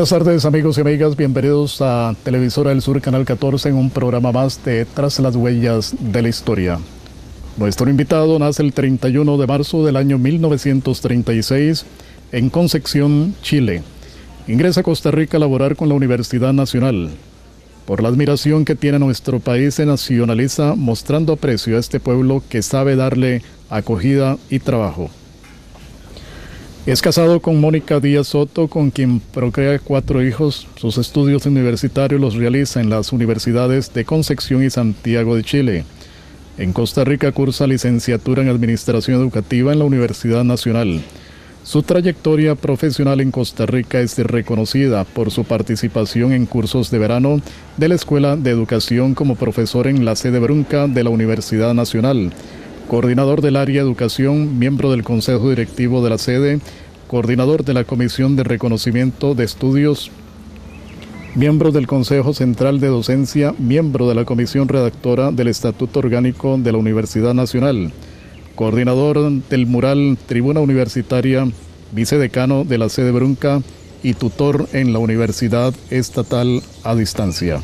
Buenas tardes, amigos y amigas, bienvenidos a Televisora del Sur, Canal 14, en un programa más de Tras las Huellas de la Historia. Nuestro invitado nace el 31 de marzo del año 1936 en Concepción, Chile. Ingresa a Costa Rica a laborar con la Universidad Nacional. Por la admiración que tiene nuestro país, se nacionaliza, mostrando aprecio a este pueblo que sabe darle acogida y trabajo. Es casado con Mónica Díaz Soto, con quien procrea 4 hijos. Sus estudios universitarios los realiza en las universidades de Concepción y Santiago de Chile. En Costa Rica cursa licenciatura en Administración Educativa en la Universidad Nacional. Su trayectoria profesional en Costa Rica es reconocida por su participación en cursos de verano de la Escuela de Educación como profesor en la sede Brunca de la Universidad Nacional. Coordinador del área de educación, miembro del consejo directivo de la sede, coordinador de la Comisión de Reconocimiento de Estudios, miembro del Consejo Central de Docencia, miembro de la Comisión Redactora del Estatuto Orgánico de la Universidad Nacional, coordinador del mural Tribuna Universitaria, vicedecano de la sede Brunca y tutor en la Universidad Estatal a Distancia.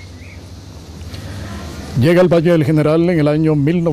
Llega al Valle del General en el año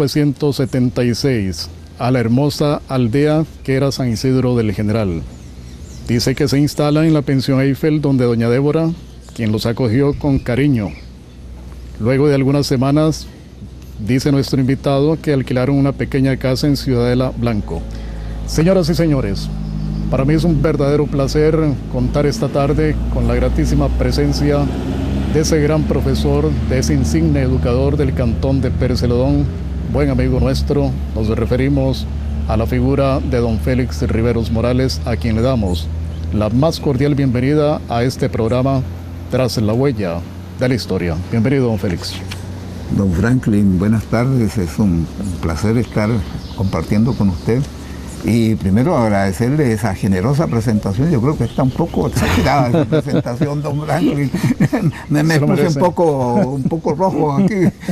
1976, a la hermosa aldea que era San Isidro del General. Dice que se instala en la pensión Eiffel, donde doña Débora, quien los acogió con cariño. Luego de algunas semanas, dice nuestro invitado, que alquilaron una pequeña casa en Ciudadela Blanco. Señoras y señores, para mí es un verdadero placer contar esta tarde con la gratísima presencia de ese gran profesor, de ese insigne educador del cantón de Pérez Celedón, buen amigo nuestro. Nos referimos a la figura de don Félix Riveros Morales, a quien le damos la más cordial bienvenida a este programa Tras la Huella de la Historia. Bienvenido, don Félix. Don Franklin, buenas tardes. Es un placer estar compartiendo con usted. Y primero agradecerle esa generosa presentación. Yo creo que está un poco exagerada esa presentación, don Franklin. me puse un poco rojo aquí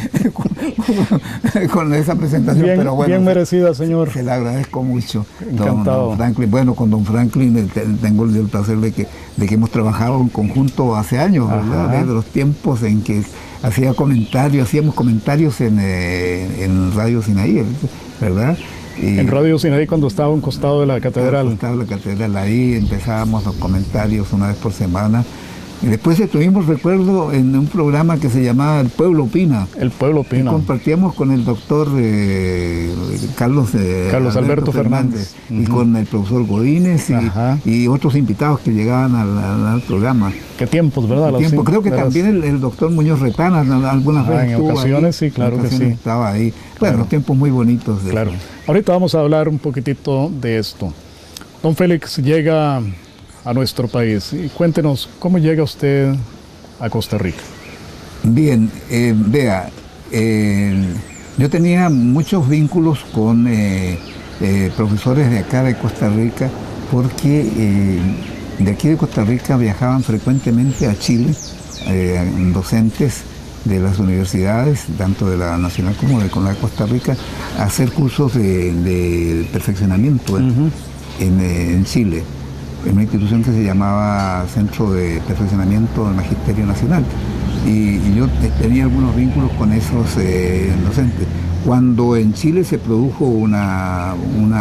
con esa presentación. Bien, pero bueno, bien merecida, señor. Se la agradezco mucho. Encantado. Don Franklin. Bueno, con don Franklin tengo el placer de que hemos trabajado en conjunto hace años, ¿verdad? Desde los tiempos en que hacíamos comentarios en Radio Sinaí, ¿verdad? En Radio Sinaí, cuando estaba a un costado de la catedral. Estaba la catedral ahí, empezábamos los comentarios una vez por semana. Y después estuvimos, recuerdo, en un programa que se llamaba El Pueblo Opina. El Pueblo Opina. Y compartíamos con el doctor Carlos Alberto Fernández. Y con el profesor Godínez y otros invitados que llegaban al programa. Qué tiempos, ¿verdad? Creo que también el doctor Muñoz Retana algunas veces en ocasiones ahí. Sí, claro que sí. Estaba ahí. Claro. Bueno, tiempos muy bonitos. Claro. Ahorita vamos a hablar un poquitito de esto. Don Félix llega a nuestro país. Y cuéntenos, ¿cómo llega usted a Costa Rica? Bien, vea, yo tenía muchos vínculos con profesores de acá de Costa Rica, porque de aquí de Costa Rica viajaban frecuentemente a Chile, docentes de las universidades, tanto de la Nacional como de la de Costa Rica, a hacer cursos de perfeccionamiento en Chile, en una institución que se llamaba Centro de Perfeccionamiento del Magisterio Nacional. Y yo tenía algunos vínculos con esos docentes. Cuando en Chile se produjo una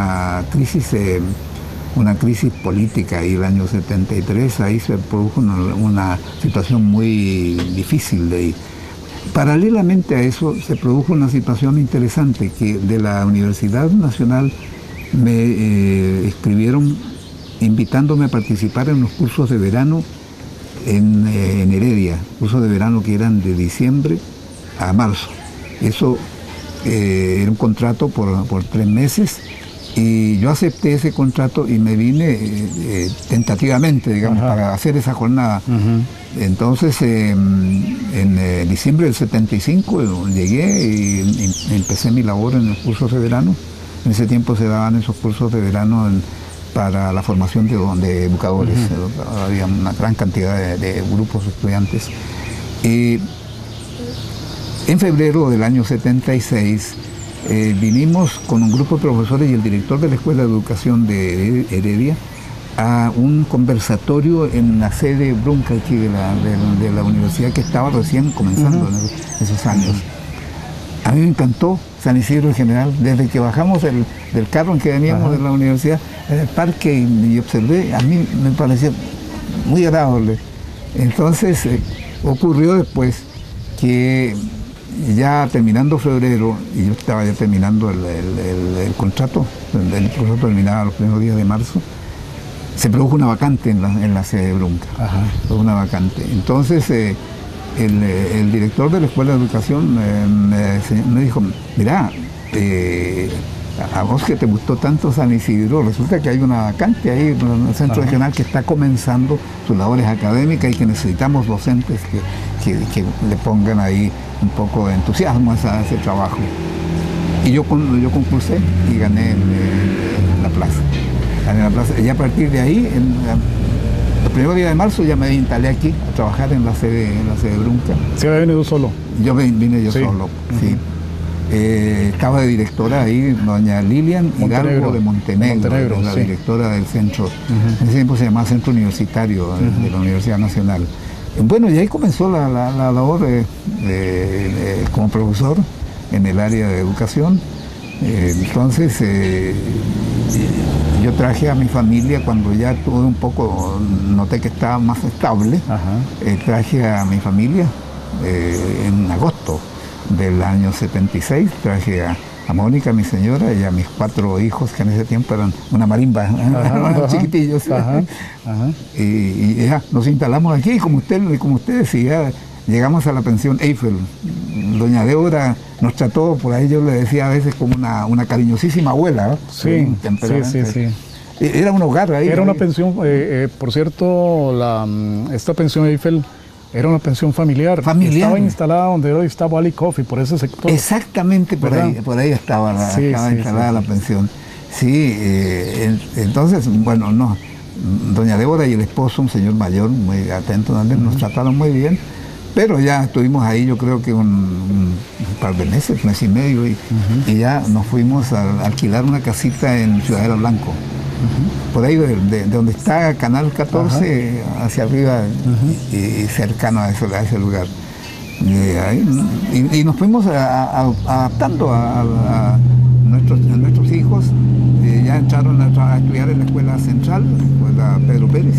crisis política, y el año 73, ahí se produjo una situación muy difícil de ahí. Paralelamente a eso se produjo una situación interesante, que de la Universidad Nacional me escribieron invitándome a participar en los cursos de verano en Heredia, cursos de verano que eran de diciembre a marzo. Eso era un contrato por 3 meses, y yo acepté ese contrato y me vine tentativamente, digamos, para hacer esa jornada. Entonces, en diciembre del 75 llegué y empecé mi labor en los cursos de verano. En ese tiempo se daban esos cursos de verano para la formación de educadores. Había una gran cantidad de grupos de estudiantes. Y en febrero del año 76 vinimos con un grupo de profesores y el director de la Escuela de Educación de Heredia a un conversatorio en la sede Brunca aquí de la universidad, que estaba recién comenzando en esos años. A mí me encantó San Isidro en general. Desde que bajamos del carro en que veníamos de la universidad, en el parque, y observé, a mí me pareció muy agradable. Entonces ocurrió después que ya terminando febrero, y yo estaba ya terminando el contrato, el contrato terminaba los primeros días de marzo, se produjo una vacante en la sede de Brunca. Una vacante. Entonces el director de la Escuela de Educación me dijo, mirá, a vos que te gustó tanto San Isidro, resulta que hay una vacante ahí en el centro regional que está comenzando sus labores académicas y que necesitamos docentes que le pongan ahí un poco de entusiasmo a ese trabajo. Y yo concursé y gané la plaza. Y a partir de ahí, el primer día de marzo, ya me instalé aquí a trabajar en la sede de Brunca. ¿Se había venido solo? Yo vine solo, sí. Estaba de directora ahí doña Lilian Hidalgo de Montenegro, la directora del centro. En ese tiempo se llamaba Centro Universitario de la Universidad Nacional. Bueno, y ahí comenzó la labor como profesor en el área de educación. Entonces yo traje a mi familia cuando ya tuve un poco, noté que estaba más estable, traje a mi familia en agosto del año 76, traje a Mónica, mi señora, y a mis 4 hijos, que en ese tiempo eran una marimba, chiquitillos. Y ya nos instalamos aquí, y como usted decía, llegamos a la pensión Eiffel. Doña Débora nos trató, por ahí yo le decía a veces, como una cariñosísima abuela, ¿no? Sí. Era un hogar ahí. Era una pensión, por cierto, esta pensión Eiffel era una pensión familiar. Estaba instalada donde hoy está Valley Coffee, por ese sector. Exactamente, por ahí estaba instalada la pensión. Sí, entonces, bueno, no. Doña Débora y el esposo, un señor mayor, muy atento también, nos trataron muy bien. Pero ya estuvimos ahí, yo creo que un par de meses, mes y medio, y ya nos fuimos a alquilar una casita en Ciudadela Blanco. Por ahí de donde está Canal 14, hacia arriba, y cercano a ese lugar. Y nos fuimos adaptando a nuestros hijos. Ya entraron a estudiar en la escuela central, la escuela Pedro Pérez.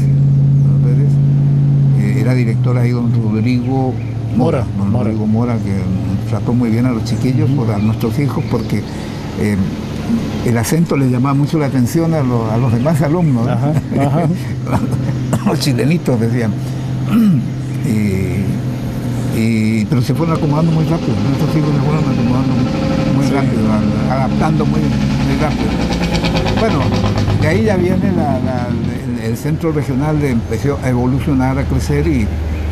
Era director ahí don Rodrigo Mora, que trató muy bien a los chiquillos, a nuestros hijos, porque el acento les llamaba mucho la atención a los demás alumnos. Los chilenitos decían. Pero se fueron acomodando muy rápido, nuestros hijos se fueron acomodando muy rápido, adaptando muy rápido. Bueno, de ahí ya viene el centro regional, empezó a evolucionar, a crecer, y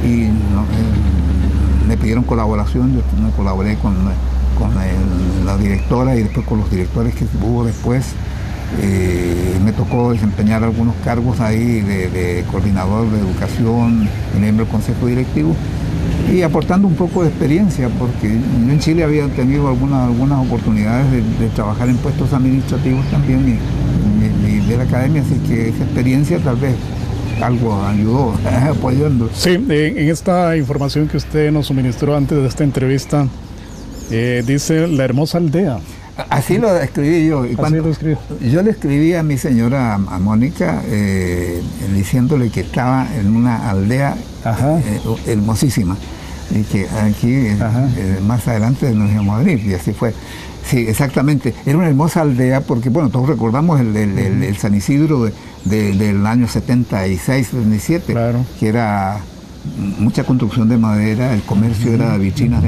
me pidieron colaboración. Yo me colaboré con la directora y después con los directores que hubo después. Me tocó desempeñar algunos cargos ahí de coordinador de educación, miembro del consejo directivo, y aportando un poco de experiencia, porque yo en Chile había tenido algunas oportunidades de trabajar en puestos administrativos también y de la academia, así que esa experiencia tal vez algo ayudó apoyando. Sí, en esta información que usted nos suministró antes de esta entrevista, dice la hermosa aldea. Así lo escribí yo. Y así lo escribí. Yo le escribí a mi señora, a Mónica, diciéndole que estaba en una aldea hermosísima, y que aquí más adelante nos íbamos a venir, y así fue. Sí, exactamente. Era una hermosa aldea porque, bueno, todos recordamos el San Isidro del año 76, 77, claro, que era mucha construcción de madera, el comercio era de vitrinas de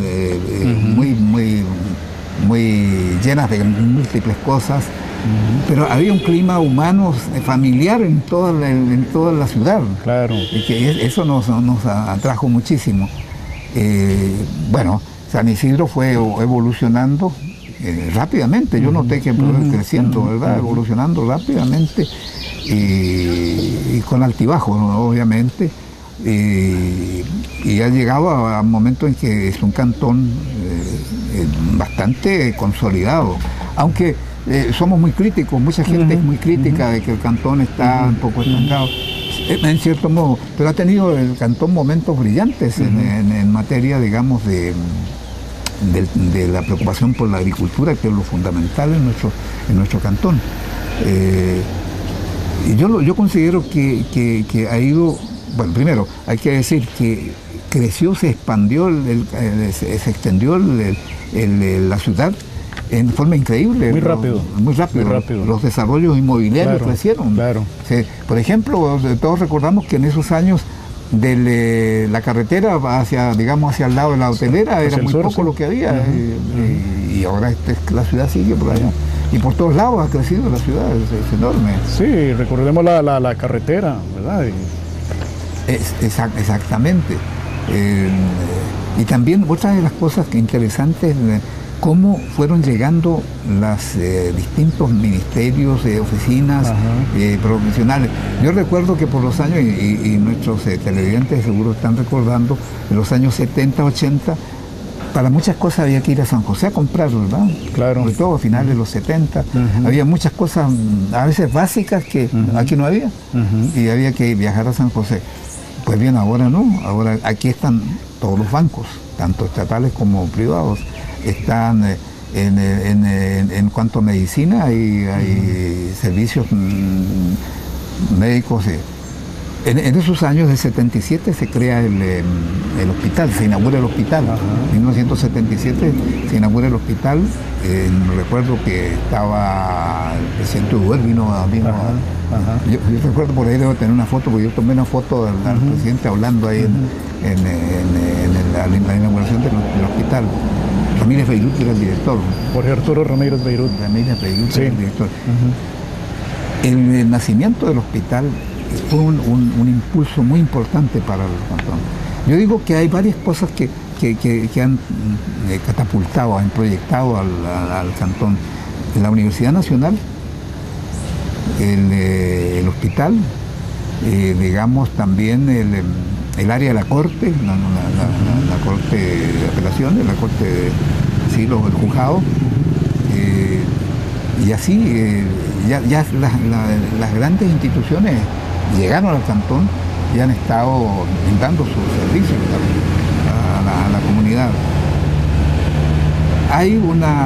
muy llenas de múltiples cosas, pero había un clima humano, familiar en toda la ciudad. Claro. Y que eso nos atrajo muchísimo. Bueno, San Isidro fue evolucionando rápidamente. Yo noté que creciendo, ¿verdad? Evolucionando rápidamente y con altibajos, ¿no? Obviamente. Y ha llegado a un momento en que es un cantón bastante consolidado, aunque somos muy críticos, mucha gente es muy crítica de que el cantón está un poco estancado, en cierto modo, pero ha tenido el cantón momentos brillantes en materia, digamos, de la preocupación por la agricultura, que es lo fundamental en nuestro cantón. Y yo considero que ha ido, bueno, primero hay que decir que creció, se expandió, se extendió la ciudad en forma increíble. Muy rápido. Muy rápido. Los desarrollos inmobiliarios crecieron. Claro. Por ejemplo, todos recordamos que en esos años de la carretera hacia el lado de la hotelera era muy poco lo que había. Y ahora la ciudad sigue por allá. Y por todos lados ha crecido la ciudad, es enorme. Sí, recordemos la carretera, ¿verdad? Exactamente. Y también otra de las cosas interesantes, cómo fueron llegando los distintos ministerios, oficinas profesionales. Yo recuerdo que por los años, y nuestros televidentes seguro están recordando, en los años 70, 80, para muchas cosas había que ir a San José a comprar, ¿verdad? Claro. Sobre todo a finales de los 70. Había muchas cosas, a veces básicas, que aquí no había. Y había que viajar a San José. Pues bien, ahora no. Ahora aquí están todos los bancos, tanto estatales como privados. Están en cuanto a medicina, hay servicios médicos. En esos años del 77 se crea el hospital, se inaugura el hospital. En 1977 se inaugura el hospital. Recuerdo que estaba el presidente Uber, vino yo recuerdo, por ahí debo tener una foto, porque yo tomé una foto del presidente hablando ahí en la inauguración del hospital. Ramírez Beirut era el director. Jorge Arturo Ramírez Beirut. Ramírez Beirut era el director. El nacimiento del hospital fue un impulso muy importante para el cantón. Yo digo que hay varias cosas que han catapultado, han proyectado al cantón. La Universidad Nacional, el hospital, digamos también el área de la Corte, la Corte de Apelaciones, la Corte el juzgado, y así ya las grandes instituciones llegaron al cantón y han estado brindando sus servicios a la comunidad. Hay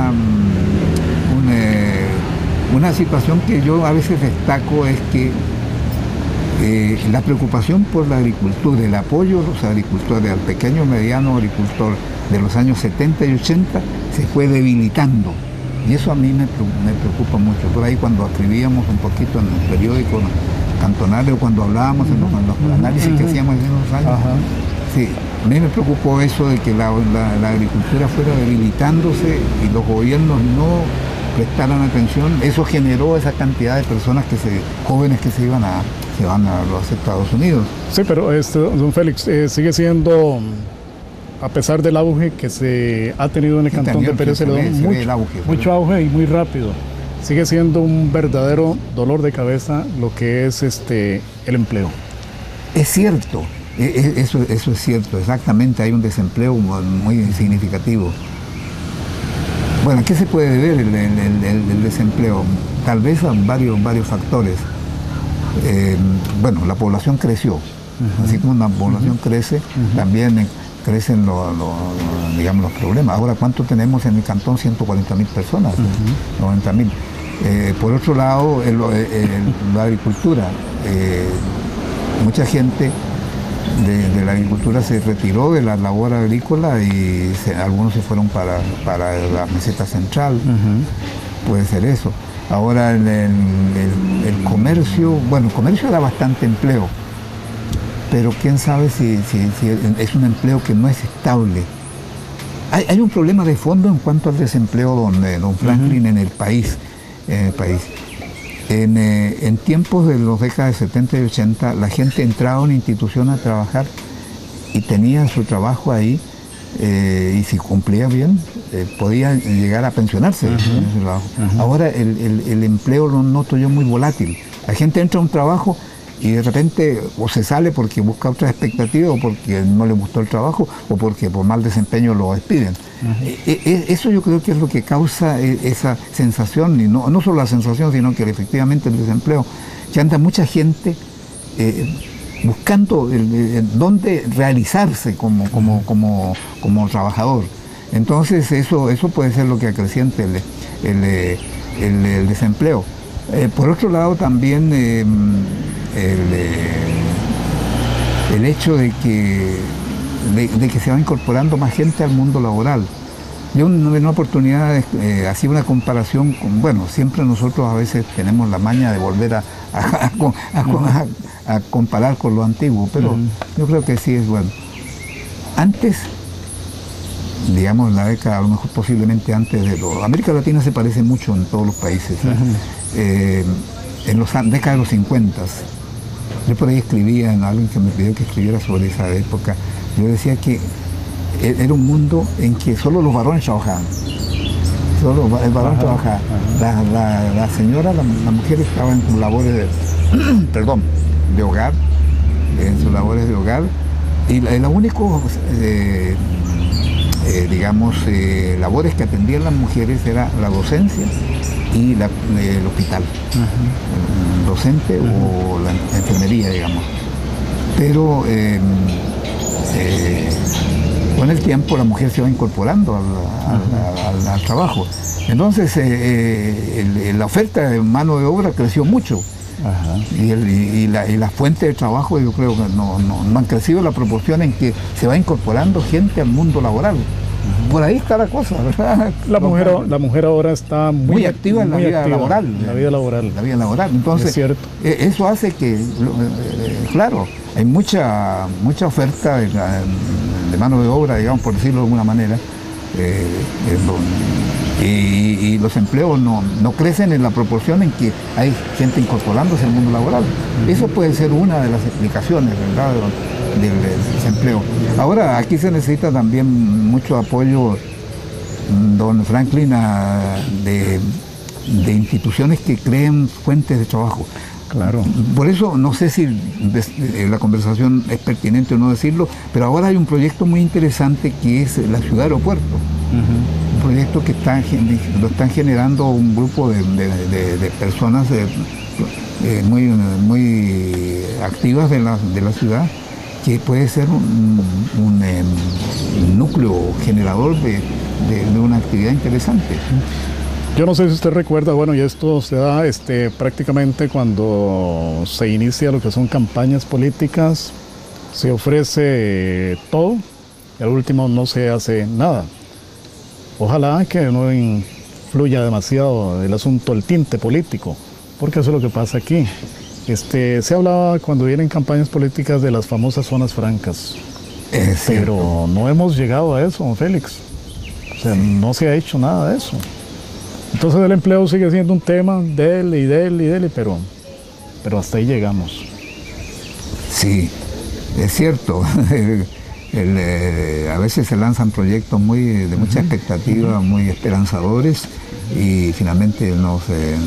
una situación que yo a veces destaco, es que la preocupación por la agricultura, el apoyo a los agricultores, al pequeño y mediano agricultor de los años 70 y 80 se fue debilitando. Y eso a mí me preocupa mucho. Por ahí cuando escribíamos un poquito en el periódico cantonal, o cuando hablábamos en los análisis que hacíamos en esos años, sí, a mí me preocupó eso de que la agricultura fuera debilitándose y los gobiernos no prestaran atención. Eso generó esa cantidad de personas jóvenes que se van a los Estados Unidos. Sí, pero don Félix, sigue siendo, a pesar del auge que se ha tenido en el cantón de Pérez Celedón, mucho auge y muy rápido, sigue siendo un verdadero dolor de cabeza lo que es el empleo. Es cierto, eso es cierto, exactamente, hay un desempleo muy significativo. Bueno, ¿a qué se puede deber el desempleo? Tal vez a varios factores. Bueno, la población creció, así como la población crece, también crecen digamos, los problemas. Ahora, ¿cuánto tenemos en el cantón? 140.000 personas, 90.000. Por otro lado, la agricultura. Mucha gente de la agricultura se retiró de la labor agrícola y algunos se fueron para la meseta central. Puede ser eso. Ahora el comercio, bueno, el comercio da bastante empleo, pero quién sabe si es un empleo que no es estable. Hay un problema de fondo en cuanto al desempleo, don Franklin, en el país. En tiempos de las décadas de 70 y 80, la gente entraba a una institución a trabajar y tenía su trabajo ahí, y si cumplía bien, podía llegar a pensionarse en ese trabajo. Ahora el empleo lo noto yo muy volátil. La gente entra a un trabajo y de repente o se sale porque busca otra expectativa, o porque no le gustó el trabajo, o porque por mal desempeño lo despiden. Eso yo creo que es lo que causa esa sensación, y no solo la sensación, sino que efectivamente el desempleo, que anda mucha gente buscando dónde realizarse como trabajador. Entonces eso puede ser lo que acreciente el desempleo. Por otro lado, también el hecho de que se va incorporando más gente al mundo laboral. Yo en una oportunidad hacía una comparación con, bueno, siempre nosotros a veces tenemos la maña de volver a comparar con lo antiguo, pero yo creo que sí es bueno. Antes, digamos, en la década, a lo mejor posiblemente antes de lo... América Latina se parece mucho en todos los países. En la década de los 50, yo por ahí escribía, en alguien que me pidió que escribiera sobre esa época, yo decía que era un mundo en que solo los varones trabajaban. Solo el varón trabajaba. La señora, la mujer estaba en sus labores de hogar, en sus labores de hogar, y lo único labores que atendían las mujeres era la docencia y el hospital, el docente o la enfermería, digamos. Pero con el tiempo la mujer se va incorporando al trabajo. Entonces la oferta de mano de obra creció mucho. Y las fuentes de trabajo, yo creo que no han crecido en la proporción en que se va incorporando gente al mundo laboral. Por ahí está la cosa, ¿verdad? La mujer ahora está muy activa en la vida laboral. La vida laboral. Entonces, es cierto. Eso hace que, claro, hay mucha oferta de mano de obra, digamos, por decirlo de alguna manera, y los empleos no crecen en la proporción en que hay gente incorporándose al mundo laboral. Eso puede ser una de las explicaciones, ¿verdad?, del desempleo. Ahora, aquí se necesita también mucho apoyo, don Franklin, de instituciones que creen fuentes de trabajo. Claro. Por eso, no sé si la conversación es pertinente o no decirlo, pero ahora hay un proyecto muy interesante que es la ciudad aeropuerto. Un proyecto que lo están generando un grupo de personas muy activas de la ciudad, que puede ser un núcleo generador de una actividad interesante. Yo no sé si usted recuerda, bueno, y esto se da prácticamente cuando se inicia lo que son campañas políticas, se ofrece todo y al último no se hace nada. Ojalá que no influya demasiado el asunto, el tinte político, porque eso es lo que pasa aquí. Se hablaba cuando vienen campañas políticas de las famosas zonas francas, pero no hemos llegado a eso, don Félix. O sea, no se ha hecho nada de eso. Entonces el empleo sigue siendo un tema de él, pero hasta ahí llegamos. Sí, es cierto. A veces se lanzan proyectos de mucha expectativa, muy esperanzadores, y finalmente no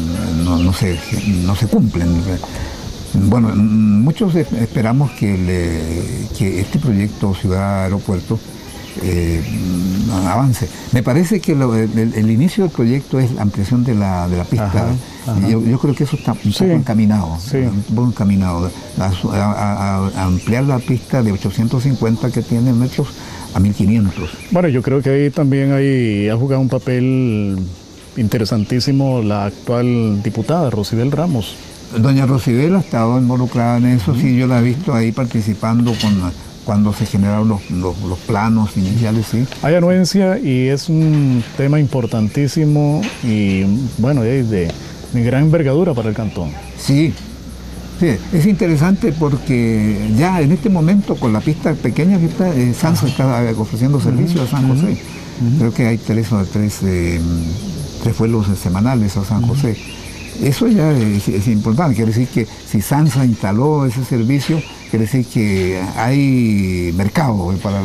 se cumplen. Bueno, muchos esperamos que este proyecto Ciudad Aeropuerto avance. Me parece que el inicio del proyecto es la ampliación de la pista. Yo creo que eso está un poco encaminado. Sí. Un poco encaminado. A ampliar la pista de 850 que tiene metros a 1500. Bueno, yo creo que ahí también ha jugado un papel interesantísimo la actual diputada Rosibel Ramos. Doña Rosibel ha estado involucrada en eso, sí, yo la he visto ahí participando cuando se generaron los planos iniciales, sí. Hay anuencia y es un tema importantísimo y, bueno, de gran envergadura para el cantón. Sí, es interesante porque ya en este momento, con la pista pequeña que está, SANSA está ofreciendo servicios a San José. Creo que hay tres vuelos semanales a San José. Eso ya es importante, quiere decir que si SANSA instaló ese servicio, quiere decir que hay mercado para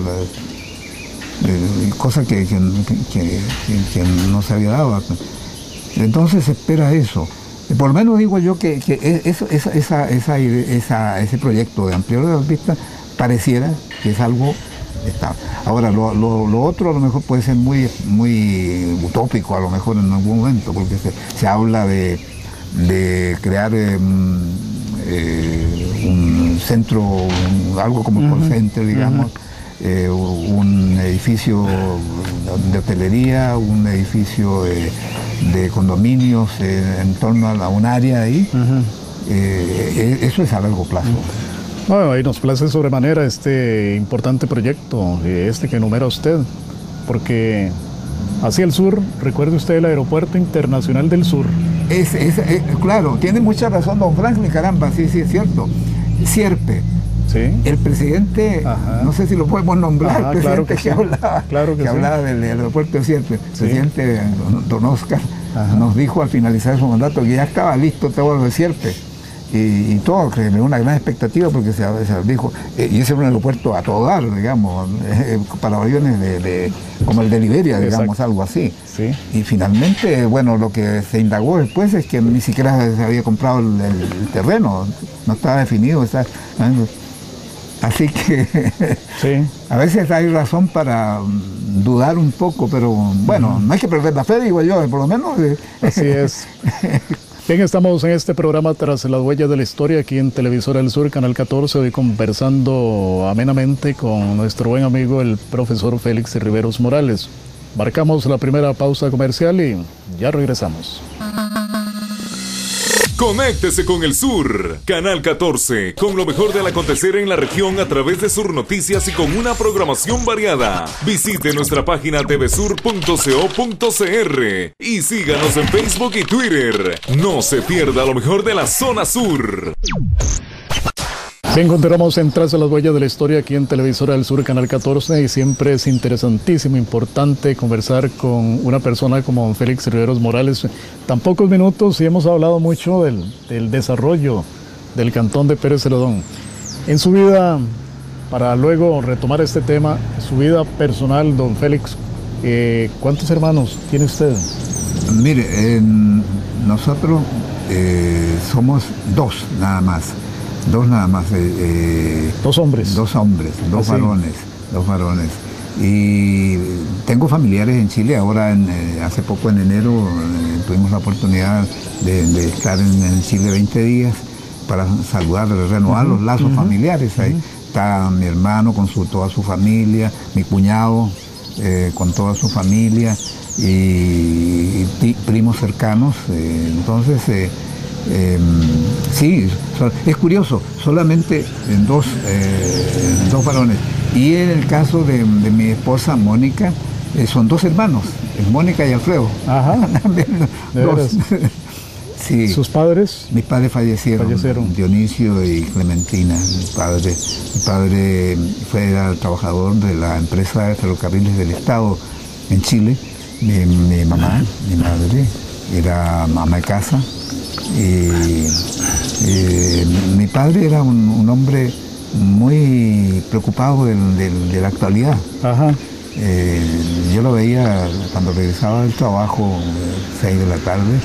cosa que no se había dado. Entonces se espera eso. Por lo menos digo yo que ese proyecto de ampliar las vistas pareciera que es algo estable. Ahora, lo otro a lo mejor puede ser muy, muy utópico, a lo mejor en algún momento, porque se habla de crear un centro, algo como el call center, digamos, un edificio de hotelería, un edificio de condominios en torno a un área ahí. Eso es a largo plazo. Bueno, ahí nos place sobremanera este importante proyecto, este que enumera usted, porque hacia el sur, recuerde usted el Aeropuerto Internacional del Sur. Claro, tiene mucha razón don Franklin, caramba, sí, es cierto. Sierpe. ¿Sí? El presidente, no sé si lo podemos nombrar, el presidente que hablaba del aeropuerto de Sierpe, el presidente don Oscar, nos dijo al finalizar su mandato que ya estaba listo todo lo de Sierpe. Y todo, que me dio una gran expectativa porque se dijo, y ese era un aeropuerto a todo dar, digamos, para aviones como el de Liberia, digamos, algo así. Sí. Y finalmente, bueno, lo que se indagó después es que ni siquiera se había comprado el terreno, no estaba definido. Así que a veces hay razón para dudar un poco, pero bueno, no hay que perder la fe, digo yo, por lo menos. Así es. Bien, estamos en este programa Tras las Huellas de la Historia, aquí en Televisora del Sur, Canal 14, hoy conversando amenamente con nuestro buen amigo, el profesor Félix Riveros Morales. Marcamos la primera pausa comercial y ya regresamos. Conéctese con el Sur, Canal 14, con lo mejor del acontecer en la región a través de Sur Noticias y con una programación variada. Visite nuestra página tvsur.co.cr y síganos en Facebook y Twitter. No se pierda lo mejor de la zona sur. Bien, continuamos en Tras las Huellas de la Historia aquí en Televisora del Sur, Canal 14, y siempre es interesantísimo, importante conversar con una persona como don Félix Riveros Morales. Tan pocos minutos y hemos hablado mucho del desarrollo del cantón de Pérez Celedón. En su vida, para luego retomar este tema, su vida personal, don Félix, ¿cuántos hermanos tiene usted? Mire, nosotros somos dos nada más. Dos hombres. Dos varones. Y tengo familiares en Chile. Ahora, hace poco en enero, tuvimos la oportunidad de estar en Chile 20 días para saludar, renovar los lazos familiares. Ahí está mi hermano con toda su familia, mi cuñado con toda su familia y primos cercanos. Entonces, sí, es curioso, solamente dos varones. Y en el caso de mi esposa Mónica, son dos hermanos, Mónica y Alfredo. Dos. Sí. ¿Sus padres? Mis padres fallecieron. Dionisio y Clementina. Mi padre era trabajador de la empresa de ferrocarriles del Estado en Chile. Mi mamá, mi madre, era ama de casa. Y mi padre era un hombre muy preocupado de la actualidad. Yo lo veía cuando regresaba del trabajo, 6 de la tarde,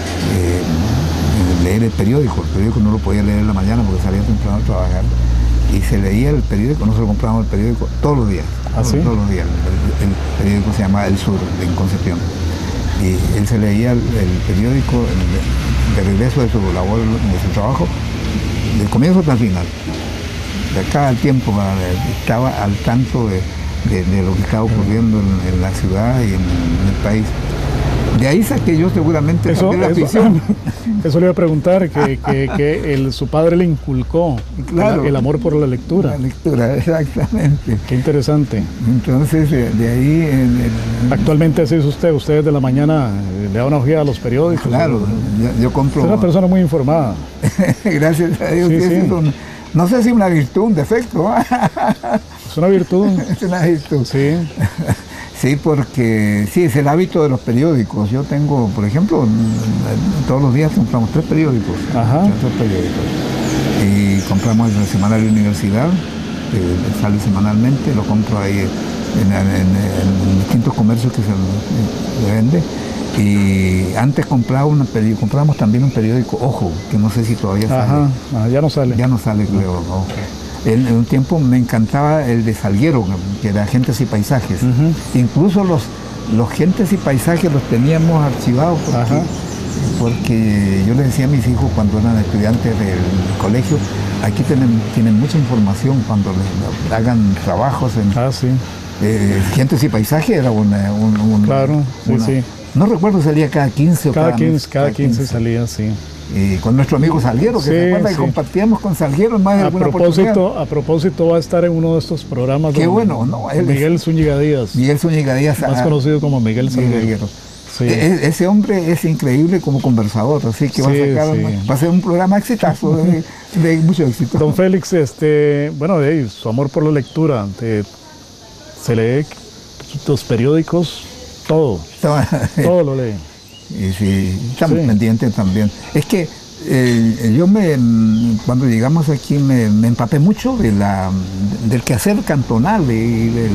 leer el periódico no lo podía leer en la mañana porque salía temprano a trabajar, y se leía el periódico, nosotros comprábamos el periódico todos los días. Todos los días. El periódico se llamaba El Sur, en Concepción. Y él se leía el periódico de regreso de su labor, de su trabajo, del comienzo hasta el final. De cada tiempo estaba al tanto de lo que estaba ocurriendo en la ciudad y en el país. De ahí saqué yo seguramente la afición. Eso le iba a preguntar, que su padre le inculcó el amor por la lectura. La lectura, exactamente. Qué interesante. Entonces, de ahí... Actualmente así es usted de la mañana le da una ojeada a los periódicos. Claro, yo compro... Es una persona muy informada. Gracias a Dios. Sí. No sé si una virtud, un defecto. Es una virtud. Es una virtud. Sí. Sí, porque sí, es el hábito de los periódicos. Yo tengo, por ejemplo, todos los días compramos 3 periódicos. 3 periódicos. Y compramos el semanario Universidad, que sale semanalmente, lo compro ahí en distintos comercios que se vende. Y antes comprábamos también un periódico Ojo, que no sé si todavía sale. Ya no sale. Ya no sale, creo, Ojo. En un tiempo me encantaba el de Salguero, que era Gentes y Paisajes. Incluso los Gentes y Paisajes los teníamos archivados porque yo les decía a mis hijos cuando eran estudiantes del colegio, aquí tienen mucha información cuando les hagan trabajos en Gentes y Paisajes. Era claro, sí. No recuerdo, salía cada 15 o cada 15 salía, sí. Con nuestro amigo Salguero, que se acuerda, y compartíamos con Salguero en más de alguna oportunidad. A propósito, va a estar en uno de estos programas. Qué bueno, ¿no? Miguel Zúñiga Díaz. Miguel Zúñiga Díaz. Más conocido como Miguel Salguero. Sí. Ese hombre es increíble como conversador, así que va a ser un programa exitoso, de mucho éxito. Don Félix, su amor por la lectura, se lee los periódicos, todo lo lee. Y sí, estamos pendientes también. Es que cuando llegamos aquí me empapé mucho del quehacer cantonal y de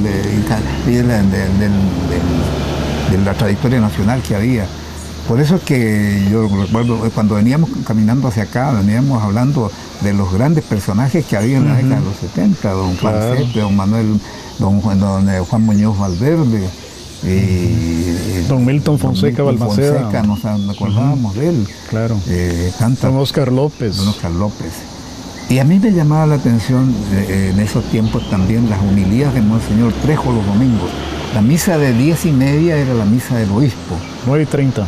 la trayectoria nacional que había. Por eso es que yo recuerdo, cuando veníamos caminando hacia acá, veníamos hablando de los grandes personajes que había en la década de los 70, don Juan Cepe, don Manuel, don Juan Muñoz Valverde, don Milton Fonseca Balmaceda. Nos acordábamos de él. Claro. Don Oscar López. Don Oscar López. Y a mí me llamaba la atención en esos tiempos también las homilías de Monseñor Trejo los domingos. La misa de 10:30 era la misa del obispo. 9:30.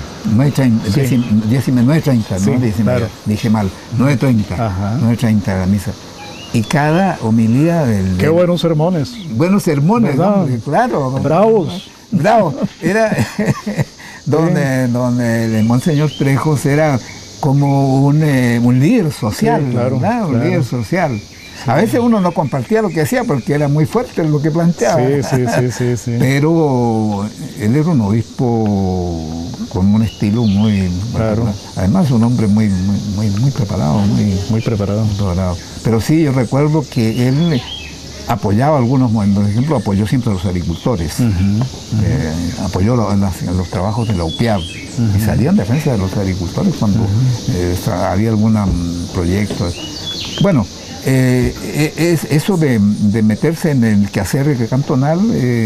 9:30, sí, ¿no? 10:30, claro. Dije mal. 9:30. 9:30 era la misa. Y cada homilía Qué buenos sermones. Buenos sermones, ¿no? Claro. Bravos. Bravo. Era donde el Monseñor Trejos era como un líder social, claro. Un líder social. A veces uno no compartía lo que hacía porque era muy fuerte lo que planteaba. Sí. Pero él era un obispo con un estilo muy... Claro. Además un hombre muy preparado. Muy preparado. Pero sí, yo recuerdo que él apoyaba algunos momentos. Por ejemplo, apoyó siempre a los agricultores. Apoyó los trabajos de la UPIAB. Y salía en defensa de los agricultores cuando había algún proyecto. Bueno, eso de meterse en el quehacer cantonal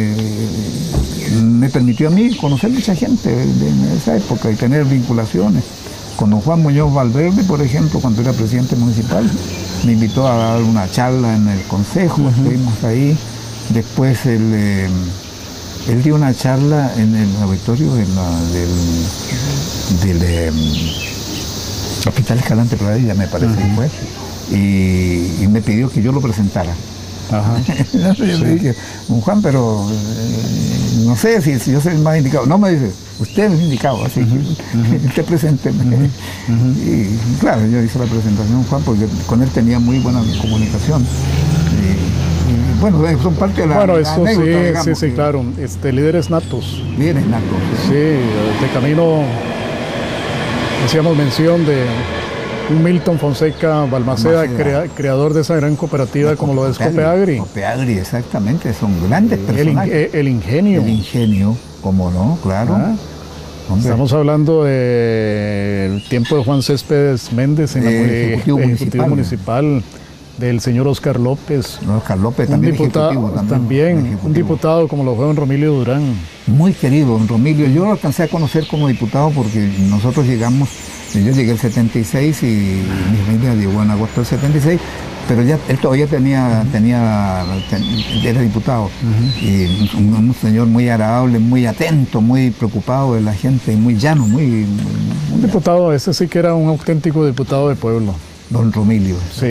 me permitió a mí conocer mucha gente en esa época y tener vinculaciones. Con don Juan Muñoz Valverde, por ejemplo, cuando era presidente municipal, me invitó a dar una charla en el consejo, estuvimos ahí. Después él dio una charla en el auditorio del Hospital Escalante Pradilla, me parece que fue. Y me pidió que yo lo presentara. Yo le dije, don Juan, pero no sé si yo soy el más indicado. No, me dice, usted es el indicado, así que usted presénteme. Y claro, yo hice la presentación, Juan, porque con él tenía muy buena comunicación. Y bueno, son parte de la anécdota, sí, claro. Líderes natos. Líderes natos. Sí, de camino hacíamos mención de un Milton Fonseca Balmaceda, creador de esa gran cooperativa como lo es Copeagri. Copeagri, exactamente, son grandes personajes. El ingenio. El ingenio, ¿cómo no? Claro. Estamos hablando del tiempo de Juan Céspedes Méndez en el Ejecutivo Municipal, del señor Oscar López. Oscar López también un diputado como lo fue don Romilio Durán. Muy querido, don Romilio. Yo lo alcancé a conocer como diputado porque nosotros llegamos, yo llegué el 76 y mi familia llegó en agosto del 76, pero ya él todavía era diputado. Y un señor muy agradable, muy atento, muy preocupado de la gente, muy llano, un diputado, ese sí que era un auténtico diputado de pueblo. Don Romilio. Sí.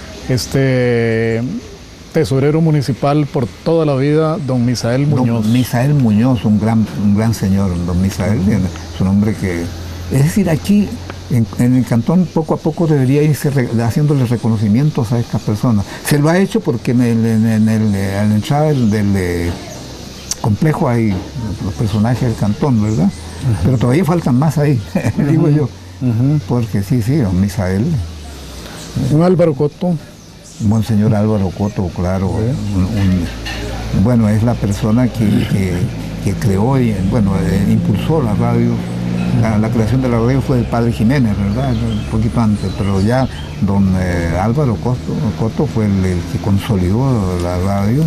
Tesorero municipal por toda la vida, don Misael Muñoz. Don Misael Muñoz, un gran señor, don Misael, es un hombre que... Es decir, aquí en el cantón poco a poco debería irse haciéndole reconocimientos a estas personas. Se lo ha hecho porque en la entrada del complejo hay los personajes del cantón, ¿verdad? Pero todavía faltan más ahí, digo yo. Porque sí, don Misael. Un Álvaro Coto. Monseñor Álvaro Coto, claro. Bueno, es la persona que creó y impulsó la radio La creación de la radio fue del padre Jiménez, ¿verdad? Un poquito antes, pero ya don Álvaro Coto fue el que consolidó la radio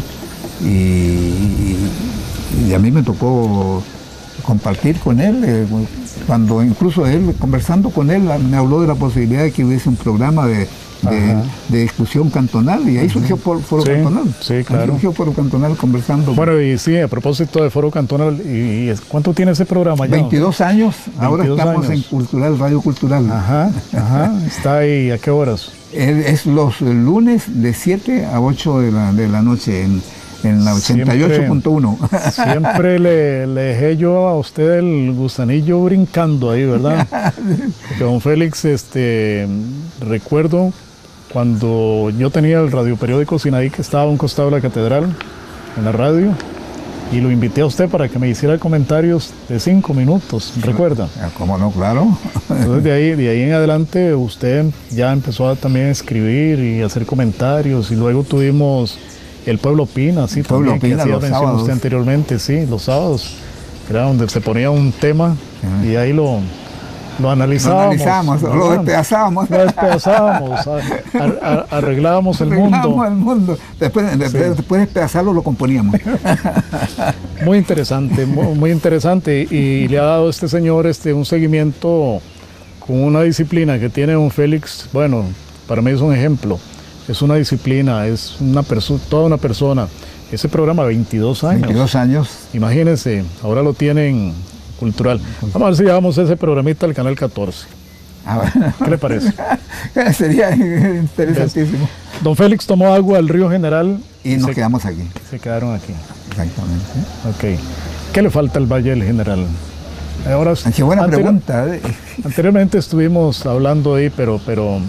y a mí me tocó compartir con él, cuando incluso él, conversando con él, me habló de la posibilidad de que hubiese un programa de discusión cantonal, y ahí surgió Foro Cantonal. Sí, claro. Ahí surgió Foro Cantonal conversando. Bueno, y sí, a propósito de Foro Cantonal, ¿cuánto tiene ese programa ya? 22 años, ahora estamos en Cultural, Radio Cultural. Está ahí, ¿a qué horas? Es los lunes de 7 a 8 de la noche en la 88.1. Siempre le dejé yo a usted el gusanillo brincando ahí, ¿verdad? Porque don Félix, recuerdo cuando yo tenía el radioperiódico Sinaí, que estaba a un costado de la catedral, en la radio, y lo invité a usted para que me hiciera comentarios de 5 minutos, ¿recuerda? ¿Cómo no? Claro. Entonces de ahí en adelante usted ya empezó también a escribir y a hacer comentarios, y luego tuvimos El Pueblo Opina, sí, Pueblo también, Opina, que hacía los mención sábados. usted anteriormente, sí, los sábados, era donde se ponía un tema y ahí lo analizábamos. Lo despedazábamos. Arreglábamos el mundo. Después de despedazarlo, lo componíamos. Muy interesante, muy interesante. Y le ha dado este señor un seguimiento con una disciplina que tiene don Félix. Bueno, para mí es un ejemplo. Es una disciplina, es toda una persona. Ese programa, 22 años. 22 años. Imagínense, ahora lo tienen Cultural. Vamos a ver si llevamos ese programita al Canal 14. ¿Qué le parece? Sería interesantísimo. Don Félix tomó agua del Río General. Y nos quedamos aquí. Se quedaron aquí. Exactamente. Ok. ¿Qué le falta al Valle del General? Ahora, qué buena pregunta. Anteriormente estuvimos hablando ahí, pero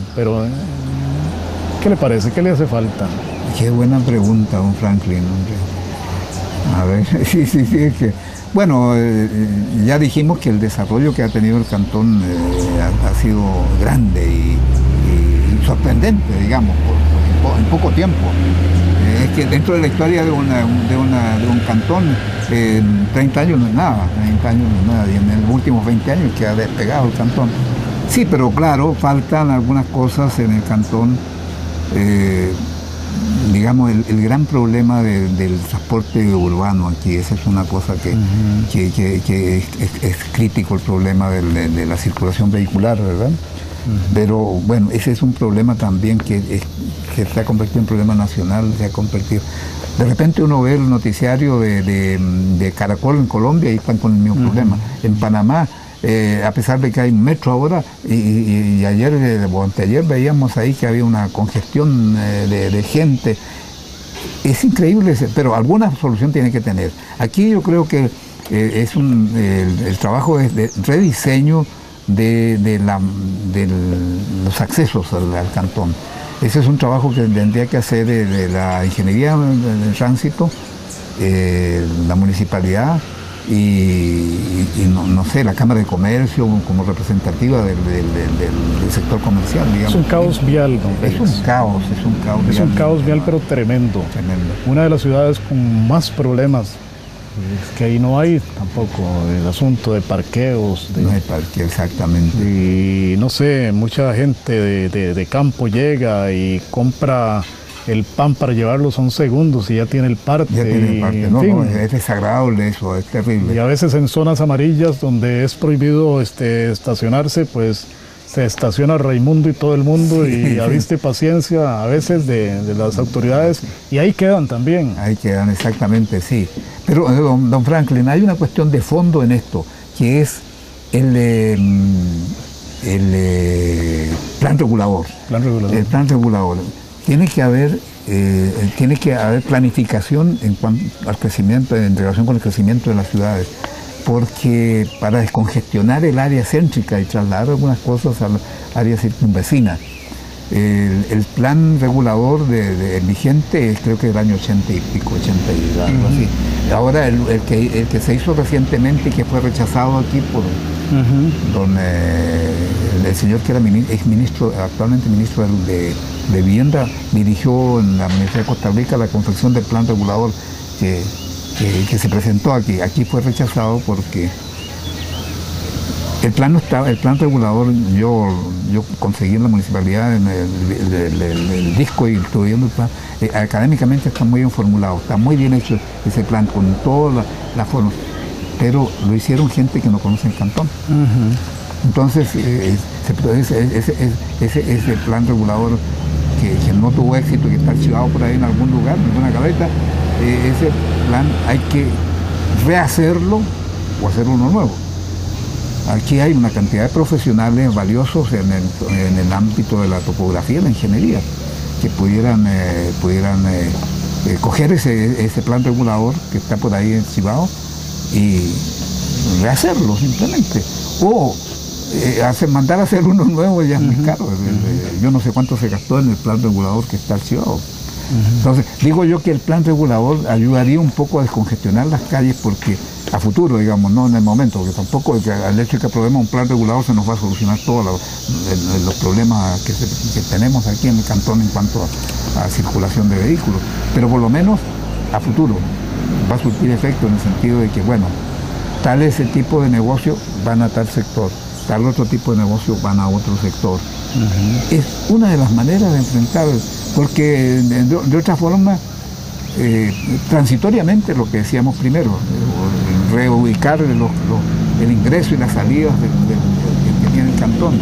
¿qué le parece? ¿Qué le hace falta? Qué buena pregunta, don Franklin, hombre. A ver, sí, es que... Bueno, ya dijimos que el desarrollo que ha tenido el cantón ha sido grande y sorprendente, digamos, en poco tiempo. Es que dentro de la historia de un cantón, 30 años no es nada, 30 años no es nada, y en los últimos 20 años que ha despegado el cantón. Sí, pero claro, faltan algunas cosas en el cantón. Digamos, el gran problema del transporte urbano aquí, esa es una cosa que es crítico, el problema de la circulación vehicular, ¿verdad? Pero bueno, ese es un problema también que se ha convertido en problema nacional, se ha convertido... De repente uno ve el noticiario de Caracol en Colombia y están con el mismo problema. En Panamá, a pesar de que hay un metro ahora, y ayer o anteayer veíamos ahí que había una congestión de gente. Es increíble, pero alguna solución tiene que tener. Aquí yo creo que el trabajo es de rediseño de los accesos al cantón. Ese es un trabajo que tendría que hacer de la Ingeniería del Tránsito, la Municipalidad, y no sé, la Cámara de Comercio como representativa del sector comercial, digamos. Es un caos vial, don Félix. Es un caos vial. Es un caos vial, pero tremendo. Una de las ciudades con más problemas. Es que ahí no hay tampoco el asunto de parqueos. No hay parqueo, exactamente. Y no sé, mucha gente de campo llega y compra el pan para llevarlos a un segundo y ya tiene el parte. Ya tiene el parte. No, es desagradable eso, es terrible. Y a veces en zonas amarillas donde es prohibido estacionarse, pues se estaciona Raimundo y todo el mundo, y a vista y paciencia a veces de las autoridades, y ahí quedan también. Ahí quedan, exactamente, sí. Pero, don Franklin, hay una cuestión de fondo en esto, que es el plan regulador. El plan regulador. Tiene que haber planificación en cuanto al crecimiento, en relación con el crecimiento de las ciudades, porque para descongestionar el área céntrica y trasladar algunas cosas al área circunvecina. El plan regulador vigente es, creo que del año 80 y pico, 80 y algo así. Ahora el que se hizo recientemente y que fue rechazado aquí por el señor que era actualmente ministro de Vivienda, dirigió en la Universidad de Costa Rica la confección del plan regulador que se presentó aquí. Aquí fue rechazado porque El plan regulador, yo conseguí en la municipalidad el disco y estuve viendo el plan. Académicamente está muy bien formulado, está muy bien hecho ese plan con toda la forma, pero lo hicieron gente que no conoce el cantón. Entonces, ese plan regulador que no tuvo éxito, que está archivado por ahí en algún lugar, en alguna gaveta, ese plan hay que rehacerlo o hacer uno nuevo. Aquí hay una cantidad de profesionales valiosos en el ámbito de la topografía y la ingeniería que pudieran coger ese plan regulador que está por ahí archivado y rehacerlo simplemente. O mandar a hacer uno nuevo ya es muy caro. Yo no sé cuánto se gastó en el plan regulador que está archivado. Entonces, digo yo que el plan regulador ayudaría un poco a descongestionar las calles porque a futuro, digamos, no en el momento, porque tampoco el hecho de que aprobemos un plan regulador se nos va a solucionar todos los problemas que tenemos aquí en el cantón en cuanto a circulación de vehículos, pero por lo menos a futuro va a surtir efecto en el sentido de que, bueno, tal ese tipo de negocio van a tal sector, tal otro tipo de negocio van a otro sector. Es una de las maneras de enfrentar, porque de otra forma, transitoriamente, lo que decíamos primero, reubicar el ingreso y las salidas que tiene el cantón,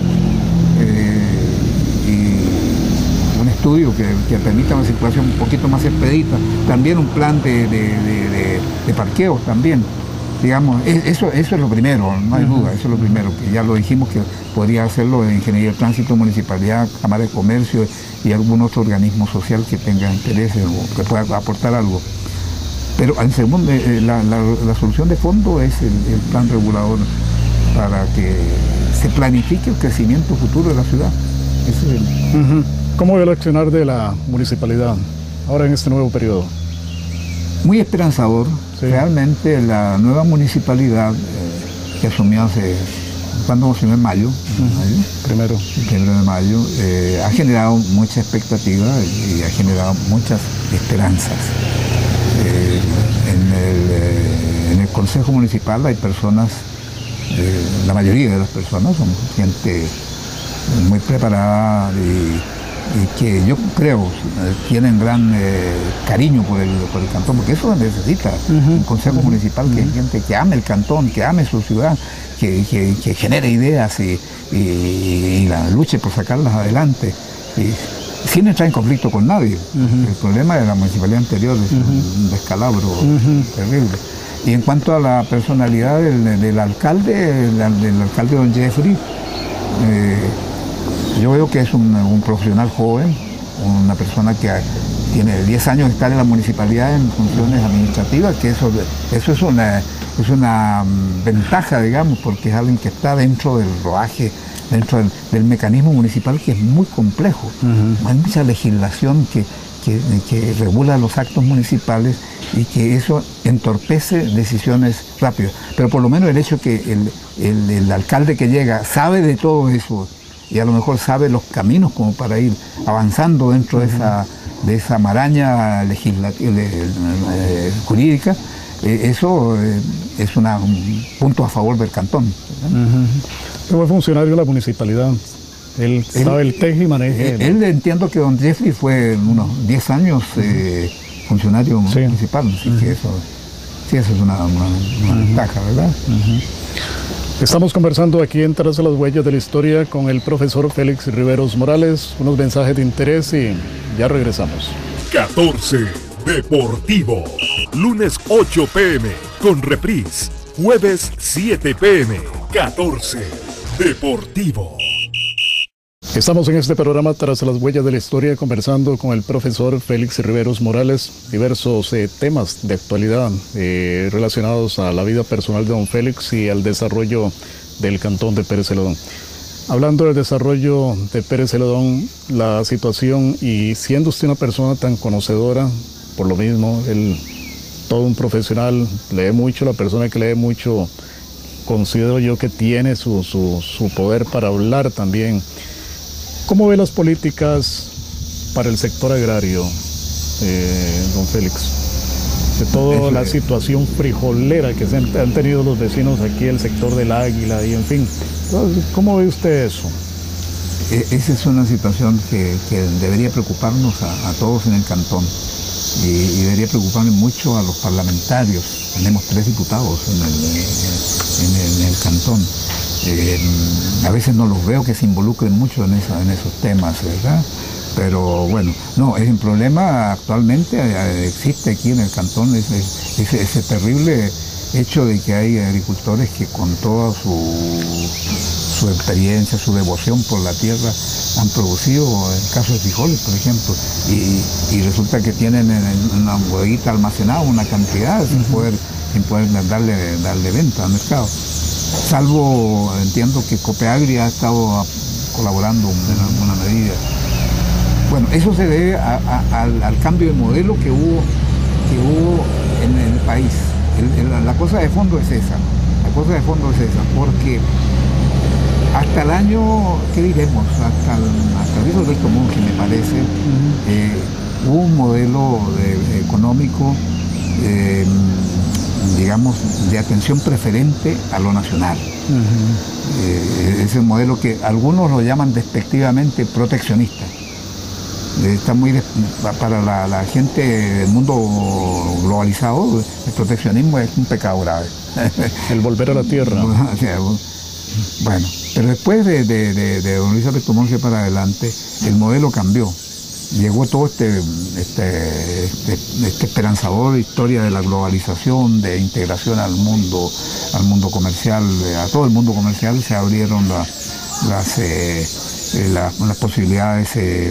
y un estudio que permita una circulación un poquito más expedita, también un plan de parqueos también. Digamos, eso es lo primero, no hay duda, eso es lo primero, que ya lo dijimos que podría hacerlo en Ingeniería de Tránsito, Municipalidad, Cámara de Comercio y algún otro organismo social que tenga intereses o que pueda aportar algo. Pero en segundo, la solución de fondo es el plan regulador para que se planifique el crecimiento futuro de la ciudad. Ese es ¿Cómo ve el accionar de la municipalidad ahora en este nuevo periodo? Muy esperanzador. Sí. Realmente la nueva municipalidad que asumió ¿cuándo asumió? En mayo. Primero de mayo, ha generado mucha expectativa y ha generado muchas esperanzas. En el Consejo Municipal hay personas, la mayoría de las personas son gente muy preparada y que yo creo tienen gran cariño por el cantón, porque eso necesita un consejo municipal, que hay gente que ame el cantón, que ame su ciudad, que genere ideas y la luche por sacarlas adelante, y sin entrar en conflicto con nadie. El problema de la municipalidad anterior es un descalabro terrible. Y en cuanto a la personalidad del alcalde, del alcalde don Jeffrey, yo veo que es un profesional joven, una persona que tiene 10 años de estar en la municipalidad en funciones administrativas, que eso es una ventaja, digamos, porque es alguien que está dentro del rodaje, dentro del mecanismo municipal, que es muy complejo. Hay mucha legislación que regula los actos municipales y que eso entorpece decisiones rápidas. Pero por lo menos el hecho que el alcalde que llega sabe de todo eso, y a lo mejor sabe los caminos como para ir avanzando dentro de esa maraña legislativa, jurídica, eso es un punto a favor del cantón. ¿Cómo es funcionario de la municipalidad? Él sabe el teje y maneje. Él entiendo que don Jeffrey fue unos 10 años funcionario municipal, así que eso es una ventaja, ¿verdad? Estamos conversando aquí en Tras las Huellas de la Historia con el profesor Félix Riveros Morales, unos mensajes de interés y ya regresamos. 14 Deportivo, lunes 8 p.m. con reprise, jueves 7 p.m. 14 Deportivo. Estamos en este programa Tras las Huellas de la Historia conversando con el profesor Félix Riveros Morales, diversos temas de actualidad relacionados a la vida personal de don Félix y al desarrollo del cantón de Pérez Celedón. Hablando del desarrollo de Pérez Celedón, la situación, y siendo usted una persona tan conocedora, por lo mismo, todo un profesional, lee mucho, la persona que lee mucho, considero yo que tiene su poder para hablar también. ¿Cómo ve las políticas para el sector agrario, don Félix? de toda la situación frijolera que han tenido los vecinos aquí, el sector del Águila y en fin. Entonces, ¿cómo ve usted eso? Esa es una situación que debería preocuparnos a todos en el cantón y debería preocuparnos mucho a los parlamentarios. Tenemos 3 diputados en el cantón. A veces no los veo que se involucren mucho en esos temas, ¿verdad? Pero bueno, no, es un problema actualmente, existe aquí en el cantón ese terrible hecho de que hay agricultores que con toda su experiencia, su devoción por la tierra, han producido, en el caso de frijoles, por ejemplo, y resulta que tienen en una bodeguita almacenada una cantidad sin poder darle venta al mercado. Salvo, entiendo que Copeagri ha estado colaborando en alguna medida. Bueno, eso se debe al cambio de modelo que hubo en el país. La cosa de fondo es esa, porque hasta el año, ¿qué diremos? Hasta el aviso del común, que me parece, hubo un modelo económico, digamos, de atención preferente a lo nacional. Ese modelo que algunos lo llaman despectivamente proteccionista. Está muy para la gente del mundo globalizado, el proteccionismo es un pecado grave. El volver a la tierra. Bueno, pero después de don Luis Alberto Monge para adelante, el modelo cambió. Llegó todo este esperanzador historia de la globalización, de integración al mundo comercial, a todo el mundo comercial se abrieron las posibilidades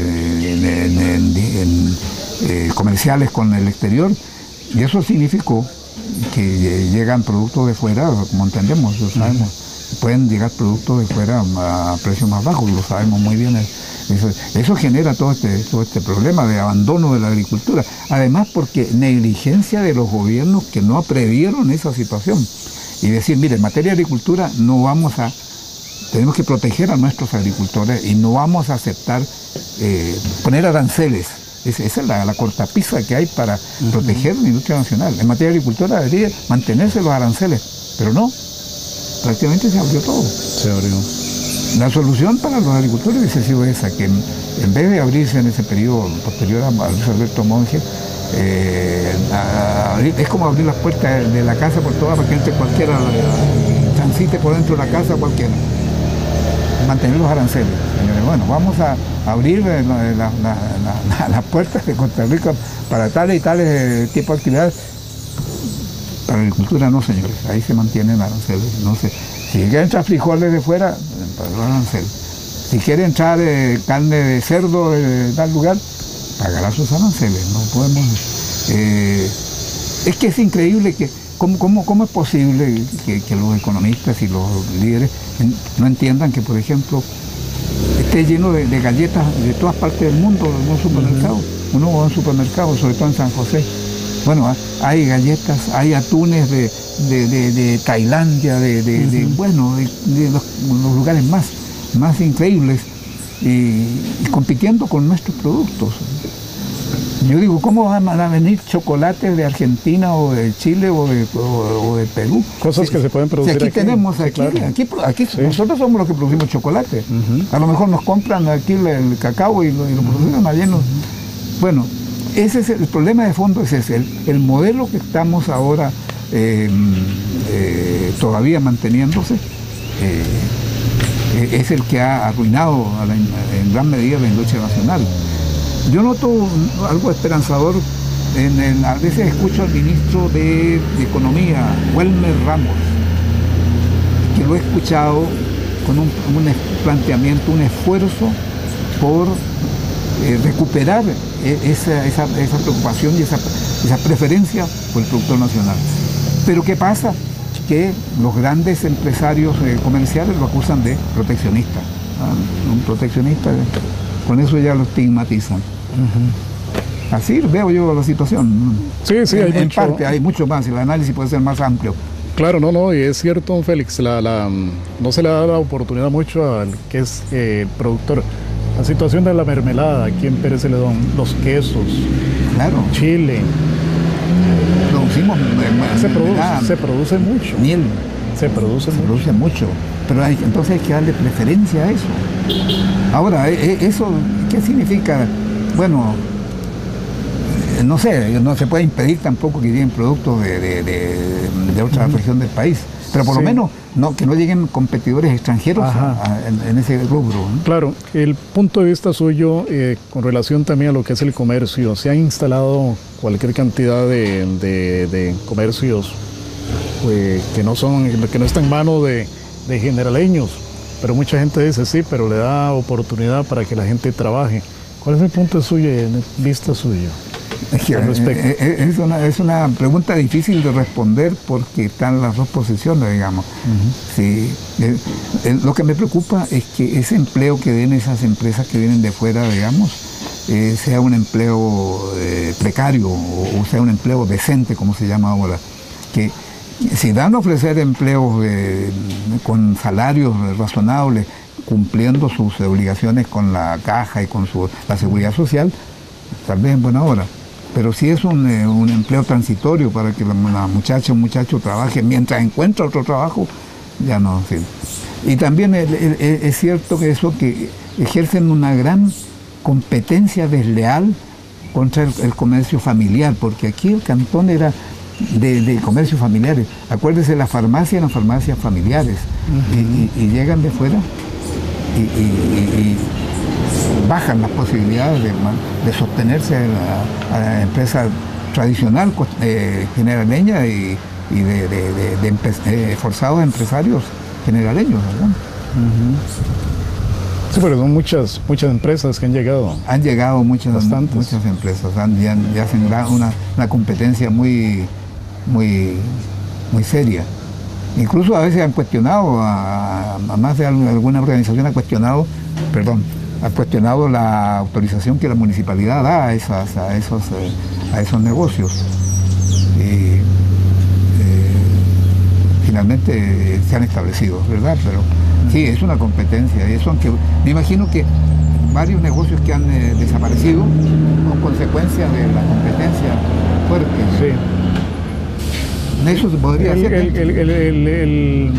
comerciales con el exterior, y eso significó que llegan productos de fuera, como entendemos, lo sabemos, pueden llegar productos de fuera a precios más bajos, lo sabemos muy bien. Eso genera todo este problema de abandono de la agricultura, además porque negligencia de los gobiernos que no previeron esa situación y decir, mire, en materia de agricultura tenemos que proteger a nuestros agricultores y no vamos a aceptar poner aranceles. Esa es la cortapisa que hay para proteger la industria nacional. En materia de agricultura debería mantenerse los aranceles, pero no, prácticamente se abrió todo. Se abrió. La solución para los agricultores hubiese sido esa, que en vez de abrirse en ese periodo posterior a Luis Alberto Monge, es como abrir las puertas de la casa por todas para que entre cualquiera, transite por dentro de la casa cualquiera. Mantener los aranceles, señores. Bueno, vamos a abrir las puertas de Costa Rica para tales y tales tipos de actividades. Para la agricultura no, señores, ahí se mantienen aranceles. No sé. Si quiere entrar frijoles de fuera, arancel. Si quiere entrar carne de cerdo de tal lugar, pagará sus aranceles. No podemos. Es que es increíble que ¿cómo es posible que los economistas y los líderes no entiendan que, por ejemplo, esté lleno de galletas de todas partes del mundo en un supermercado? Uno va a un supermercado, sobre todo en San José. Bueno, hay galletas, hay atunes de Tailandia, de los lugares más increíbles y compitiendo con nuestros productos. Yo digo, ¿cómo van a venir chocolates de Argentina o de Chile o de Perú? Cosas que se pueden producir aquí. Tenemos, claro. Aquí sí. Nosotros somos los que producimos chocolate. A lo mejor nos compran aquí el cacao y lo producen allá. Bueno, ese es el problema de fondo, es ese. El modelo que estamos ahora todavía manteniéndose es el que ha arruinado en gran medida la industria nacional. Yo noto algo esperanzador, a veces escucho al ministro de Economía, Welmer Ramos, que lo he escuchado con un planteamiento, un esfuerzo por recuperar esa preocupación y esa preferencia por el productor nacional. Pero ¿qué pasa? Que los grandes empresarios comerciales lo acusan de proteccionista. Un proteccionista, con eso ya lo estigmatizan. Así veo yo la situación. Sí, en parte hay mucho más, y el análisis puede ser más amplio. Claro, no, y es cierto, don Félix, no se le da la oportunidad mucho al que es productor. La situación de la mermelada aquí en Pérez Celedón, los quesos, claro. Chile. Don tenemos se produce mucho. Miel. Se produce mucho. Pero entonces hay que darle preferencia a eso. Ahora, ¿eso qué significa? Bueno, no sé, no se puede impedir tampoco que lleguen productos de otra región del país. Pero por lo menos que no lleguen competidores extranjeros en ese rubro, ¿no? Claro, el punto de vista suyo con relación también a lo que es el comercio, se han instalado cualquier cantidad de comercios que no están en manos de generaleños, pero mucha gente dice sí, pero le da oportunidad para que la gente trabaje. ¿Cuál es el punto suyo, en vista suyo? Es una pregunta difícil de responder porque están las dos posiciones, digamos. Sí, lo que me preocupa es que ese empleo que den esas empresas que vienen de fuera, digamos, sea un empleo precario o sea un empleo decente, como se llama ahora. Que si dan a ofrecer empleos con salarios razonables, cumpliendo sus obligaciones con la caja y con la seguridad social, tal vez en buena hora. Pero si es un empleo transitorio para que la muchacha o muchacho trabaje mientras encuentra otro trabajo, ya no sirve. Y también es cierto que ejercen una gran competencia desleal contra el comercio familiar, porque aquí el cantón era de comercios familiares. Acuérdese, las farmacias familiares, y llegan de fuera y bajan las posibilidades de sostenerse a la empresa tradicional generaleña y de forzados empresarios generaleños, ¿verdad? Sí, pero son muchas empresas que han llegado. Han llegado muchas empresas, ya hacen una competencia muy seria. Incluso a veces han cuestionado, a más de alguna organización ha cuestionado la autorización que la municipalidad da a esos negocios. Y finalmente se han establecido, ¿verdad? Pero sí, es una competencia. Y eso, aunque me imagino que varios negocios que han desaparecido con consecuencia de la competencia fuerte. Sí. Eso se podría hacer. El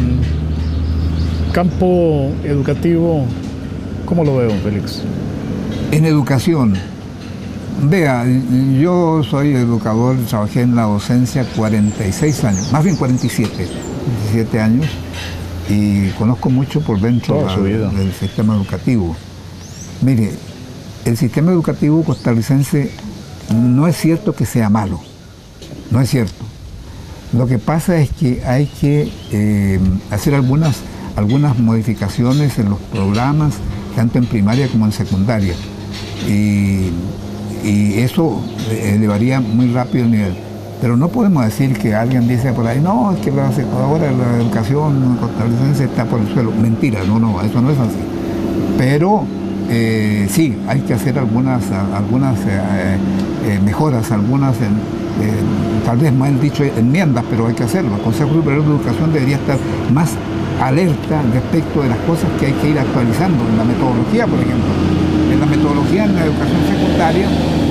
campo educativo, ¿cómo lo veo, Félix? En educación, vea, yo soy educador, trabajé en la docencia 46 años, más bien 47 años, y conozco mucho por dentro del sistema educativo. Mire, el sistema educativo costarricense no es cierto que sea malo, no es cierto. Lo que pasa es que hay que hacer algunas modificaciones en los programas, tanto en primaria como en secundaria. Y eso elevaría muy rápido el nivel. Pero no podemos decir que alguien dice por ahí, no, es que ahora la educación costarricense está por el suelo. Mentira, no, eso no es así. Pero sí, hay que hacer algunas mejoras, tal vez mal dicho enmiendas, pero hay que hacerlo. El Consejo Superior de Educación debería estar más alerta respecto de las cosas que hay que ir actualizando en la metodología, por ejemplo. En la metodología en la educación secundaria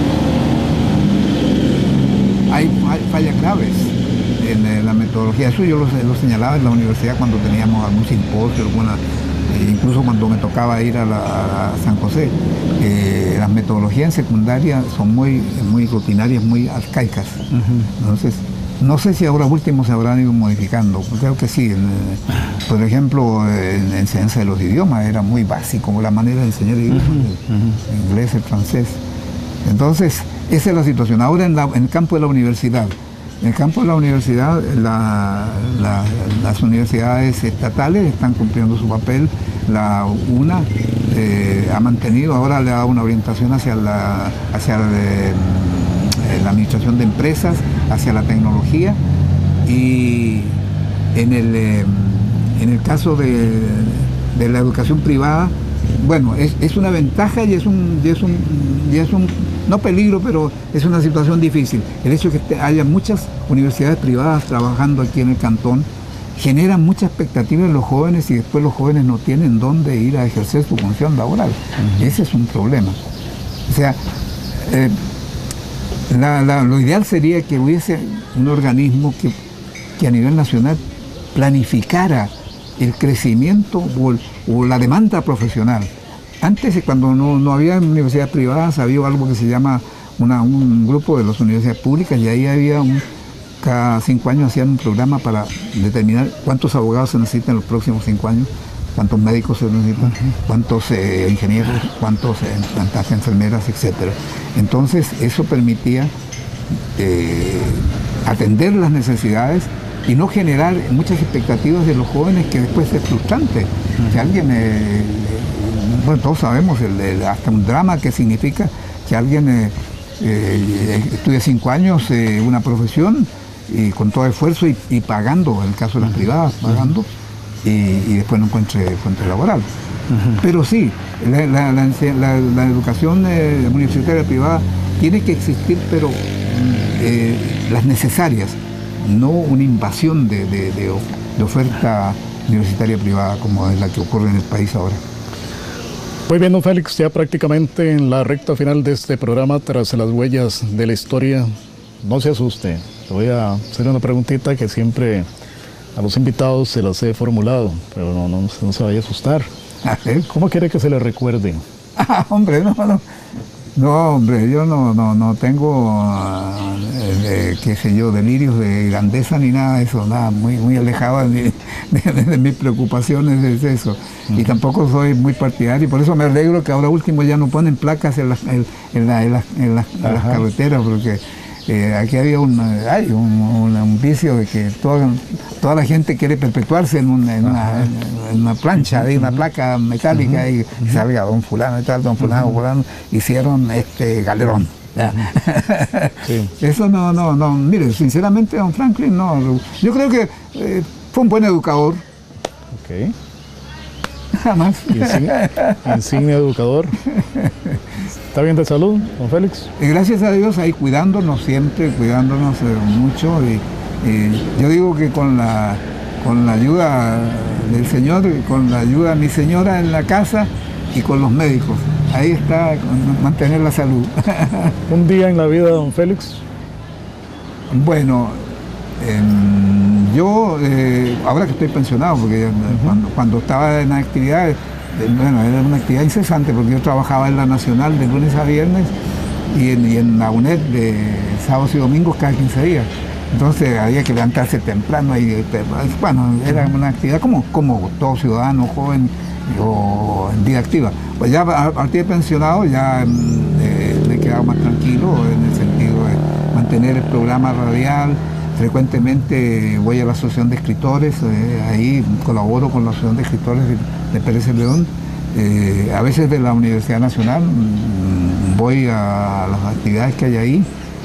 hay fallas graves en la metodología. Eso yo lo señalaba en la universidad cuando teníamos algún simposio, incluso cuando me tocaba ir a San José. Las metodologías en secundaria son muy rutinarias, muy arcaicas. Entonces, no sé si ahora último se habrán ido modificando. Creo que sí. Por ejemplo, en enseñanza de los idiomas era muy básico la manera de enseñar idiomas, el inglés, el francés. Entonces, esa es la situación. Ahora en el campo de la universidad. En el campo de la universidad, las universidades estatales están cumpliendo su papel. La UNA ha mantenido, ahora le da una orientación hacia la administración de empresas, hacia la tecnología, y en el caso de la educación privada, bueno, es una ventaja y es un no peligro, pero es una situación difícil. El hecho de que haya muchas universidades privadas trabajando aquí en el cantón genera mucha expectativa en los jóvenes, y después los jóvenes no tienen dónde ir a ejercer su función laboral. Ese es un problema. O sea, Lo ideal sería que hubiese un organismo que a nivel nacional planificara el crecimiento o la demanda profesional. Antes, cuando no había universidades privadas, había algo que se llama un grupo de las universidades públicas, y ahí había cada 5 años hacían un programa para determinar cuántos abogados se necesitan en los próximos 5 años, cuántos médicos se necesitan, cuántos ingenieros, cuántas enfermeras, etc. Entonces eso permitía atender las necesidades y no generar muchas expectativas de los jóvenes, que después es frustrante. Que alguien, bueno, todos sabemos hasta un drama que significa que alguien estudie 5 años una profesión y con todo esfuerzo y pagando, en el caso de las privadas, pagando, y después no encuentre fuente laboral. Pero sí, la educación universitaria privada tiene que existir, pero las necesarias, no una invasión de oferta universitaria privada como es la que ocurre en el país ahora. Muy bien, don Félix, ya prácticamente en la recta final de este programa, tras las huellas de la historia. No se asuste, le voy a hacer una preguntita que siempre a los invitados se las he formulado, pero no se vaya a asustar. ¿Cómo quiere que se le recuerde? Hombre, no, hombre, yo no tengo, qué sé yo, delirios de grandeza ni nada de eso, nada, muy alejado de mis preocupaciones es eso. Y tampoco soy muy partidario, y por eso me alegro que ahora último ya no ponen placas en las carreteras, porque aquí había un vicio de que toda la gente quiere perpetuarse en una plancha, de una placa metálica, y salga don fulano y tal, don fulano, hicieron galerón. Sí. Eso no, mire, sinceramente don Franklin no, yo creo que fue un buen educador. Okay. Jamás. Insigne educador. ¿Está bien de salud, don Félix? Gracias a Dios, ahí cuidándonos siempre, cuidándonos mucho. Y yo digo que con la ayuda del Señor, con la ayuda de mi señora en la casa y con los médicos, ahí está, mantener la salud. ¿Un día en la vida de don Félix? Bueno, yo, ahora que estoy pensionado, porque cuando estaba en actividades, bueno, era una actividad incesante, porque yo trabajaba en la Nacional de lunes a viernes y en la UNED de sábados y domingos cada 15 días. Entonces había que levantarse temprano y, bueno, era una actividad como todo ciudadano joven o en vida activa. Pues ya a partir de pensionado ya me he quedado más tranquilo en el sentido de mantener el programa radial. Frecuentemente voy a la Asociación de Escritores, ahí colaboro con la Asociación de Escritores de Pérez Celedón. A veces de la Universidad Nacional voy a las actividades que hay ahí,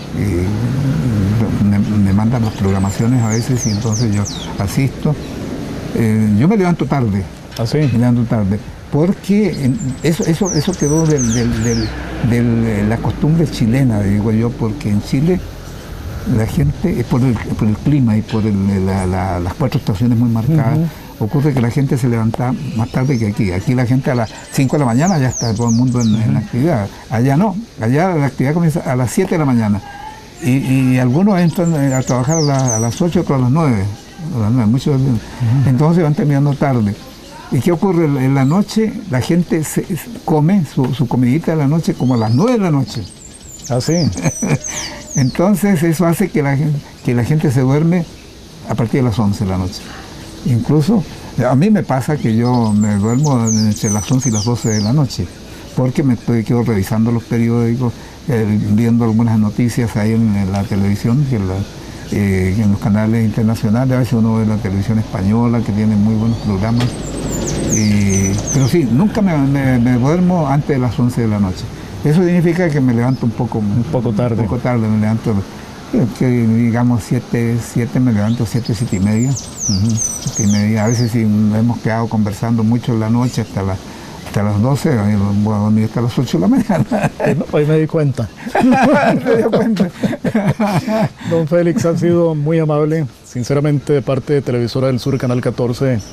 me mandan las programaciones a veces y entonces yo asisto. Yo me levanto tarde. ¿Ah, sí? Me levanto tarde, porque eso quedó de la costumbre chilena, digo yo, porque en Chile la gente, por el clima y por las 4 estaciones muy marcadas, ocurre que la gente se levanta más tarde que aquí. Aquí la gente a las 5 de la mañana ya está todo el mundo en la actividad. Allá no, allá la actividad comienza a las 7 de la mañana. Y algunos entran a trabajar a las 8, otros a las 9. Muchos, entonces van terminando tarde. ¿Y qué ocurre? En la noche la gente come su comidita de la noche como a las 9 de la noche. ¿Ah, sí? Entonces eso hace que la gente se duerme a partir de las 11 de la noche. Incluso a mí me pasa que yo me duermo entre las 11 y las 12 de la noche, porque quedo revisando los periódicos, viendo algunas noticias ahí en la televisión, en los canales internacionales. A veces uno ve la televisión española, que tiene muy buenos programas. Pero sí, nunca me duermo antes de las 11 de la noche. Eso significa que me levanto un poco tarde. Un poco tarde, me levanto, que digamos 7 me levanto 7 y media. 7 y media. A veces sí hemos quedado conversando mucho en la noche hasta las 12, voy a dormir hasta las 8 de la mañana. Hoy me di cuenta. Me di cuenta. Don Félix, ha sido muy amable. Sinceramente, de parte de Televisora del Sur, Canal 14,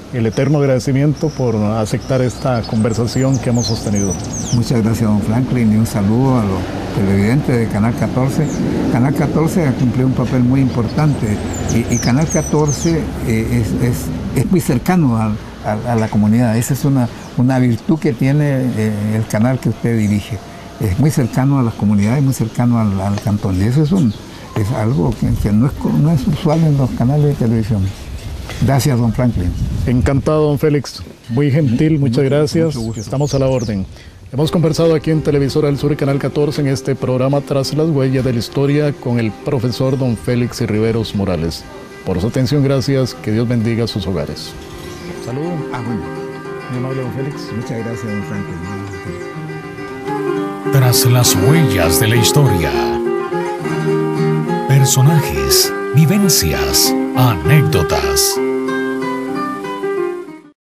el eterno agradecimiento por aceptar esta conversación que hemos sostenido. Muchas gracias, don Franklin, y un saludo a los televidentes de Canal 14. Canal 14 ha cumplido un papel muy importante y Canal 14 es muy cercano a la comunidad. Esa es una virtud que tiene el canal que usted dirige. Es muy cercano a las comunidades, muy cercano al cantón. Y eso es algo que no es usual en los canales de televisión. Gracias, don Franklin. Encantado, don Félix. Muy gentil, muchas gracias. Estamos a la orden. Hemos conversado aquí en Televisora del Sur, Canal 14, en este programa Tras las Huellas de la Historia, con el profesor don Félix Riveros Morales. Por su atención, gracias. Que Dios bendiga sus hogares. Saludos. Bueno. Muy amable, don Félix. Muchas gracias, don Franklin. Tras las huellas de la historia. Personajes, vivencias, anécdotas.